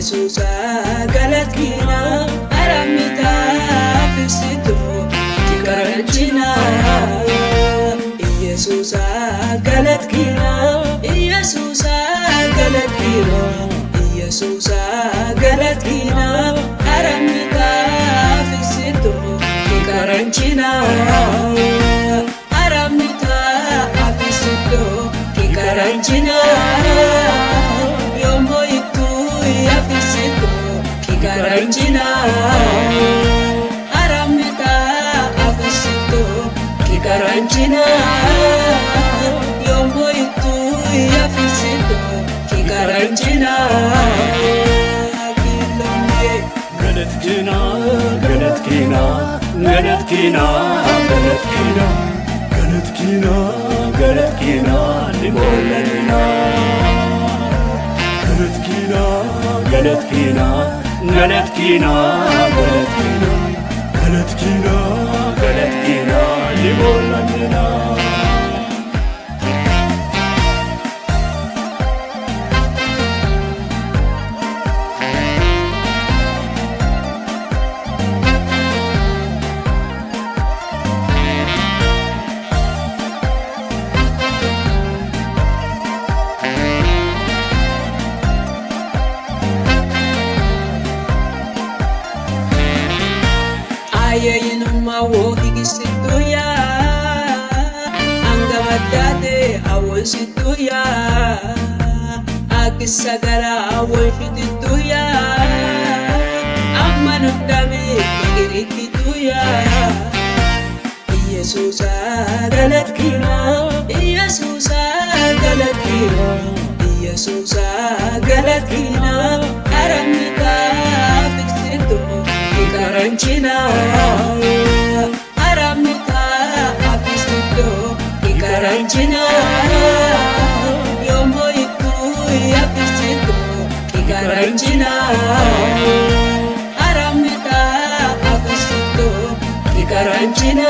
Yesuusa galatina aramita fisitu tikaranchina Yesuusa galatina Yesuusa galatina Yesuusa galatina aramita fisitu tikaranchina aramita fisitu tikaranchina Yombo itu ya fisitu tikaranchina aramita fisitu tikaranchina Yombo itu ya fisitu tikaranchina Galatkina, Galatkina, Galatkina, Galatkina, Galatkina, Galatkina, Libolanina. Galatkina, Galatkina, Galatkina, Galatkina, Galatkina, Galatkina, Libolanina. Ayayinuma wo higisitu ya Angamadade awon situ ya Akisagara awon shutitu ya Ammanudame magirikitu ya Yesuusa galatkina Yesuusa galatkina Yesuusa galatkina aramita fisitu tikaranchina aramita fisitu tikaranchina Yombo itu ya fisitu tikaranchina aramita fisitu tikaranchina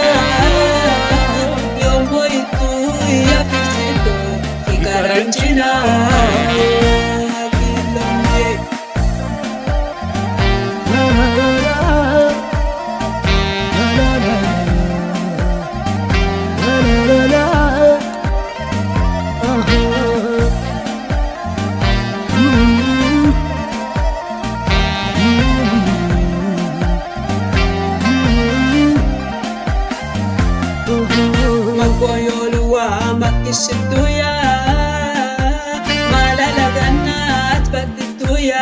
Yombo itu ya fisitu tikaranchina Magboyoluwa makisitu ya Malalaganat patitu ya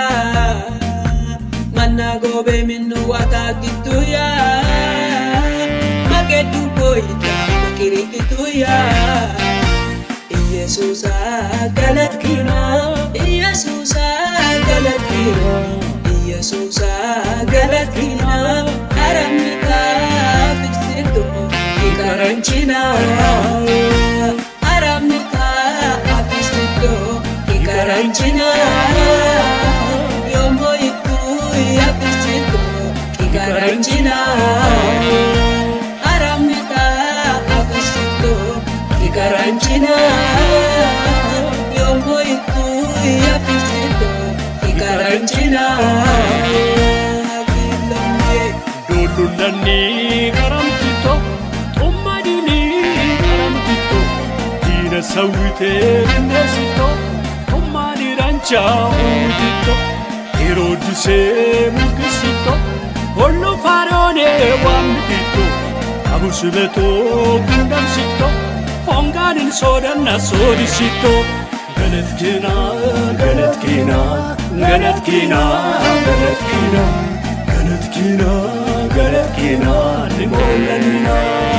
Managobe minu watakitu ya Mageduboita makirikitu ya Yesuusa galatkina Yesuusa galatkina Yesuusa galatkina aramita fisitu tikaranchina aramita fisitu tikaranchina Yombo itu ya fisitu tikaranchina aramita fisitu tikaranchina Yombo itu ya fisitu tikaranchina Dolulani karamtito, Tomadini karamtito, Dina sawite nesito, Tomadi rancha udito, Herodise mugisito, Hollo farone wamtito, Abusubeto gundamsito, Honganin sodanna sodisito, Galatkina, Galatkina, Galatkina, Galatkina, Galatkina, Galatkina, Libolanina.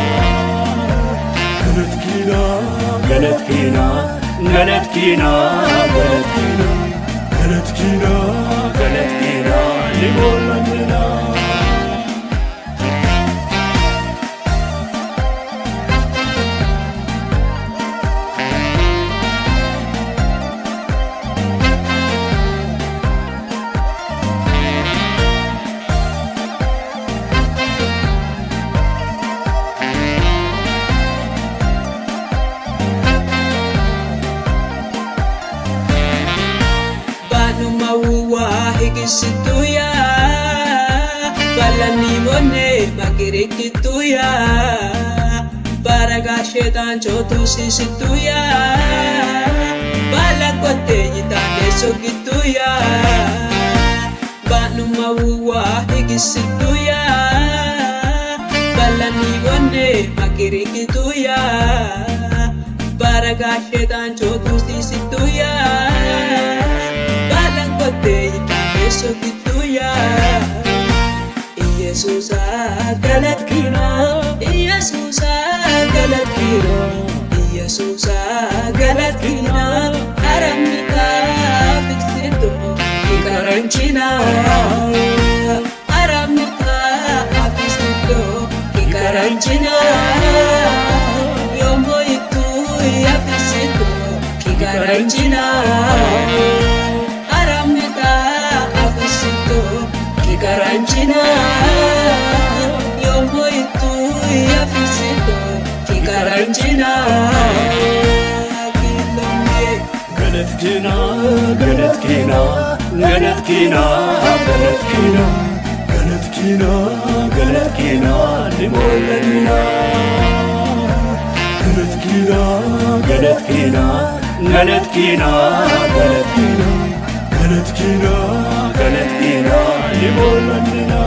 Galatkina, Galatkina, Galatkina, Galatkina, Galatkina, Galatkina, Libolanina. Banu mau ikisituya balani monne makirikituya baraga shetan chotu sisituya balakote yitane sogituya banu mawwa ikisituya balani monne makirikituya baraga shetan chotu sisituya balakote yitane sogituya Yesus galat kina Yesus galat kina Yesus galat kina aramita fiksito ikaranchina aramita fiksito ikaranchina yombo itu ya fiksito ikaranchina aramita fiksito ikaranchina yombo itu ya fiksito ikaranchina galat kina galat kina galat kina galat kina galat kina galat kina limolana galat kina galat kina galat kina galat kina galat kina galat kina limolana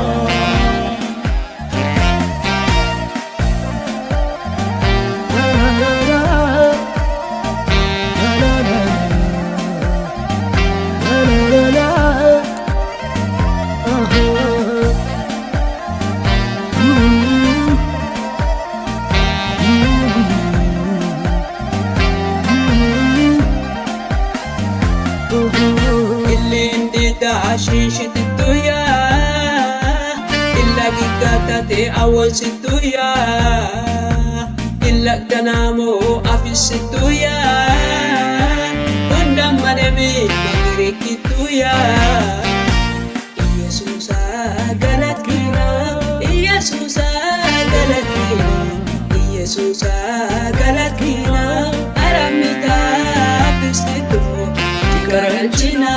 Shishituya illa gigate awon situya illa danamo afisituya undam manemi magirikituya Yesus galat kina Yesus galat kina Yesus galat kina aramita afisito ikaranchina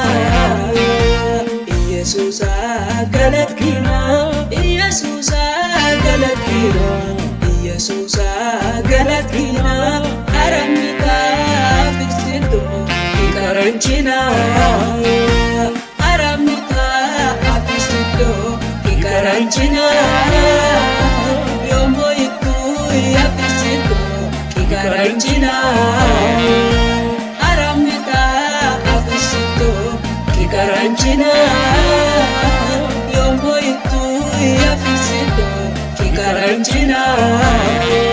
Yesus galat kina Yesus galat kina Yesus galat kina aramita fiksito ikaranchina aramita fiksito ikaranchina yombo itu ya fiksito ikaranchina aramita fiksito ikaranchina yombo itu ya fiksito ikaranchina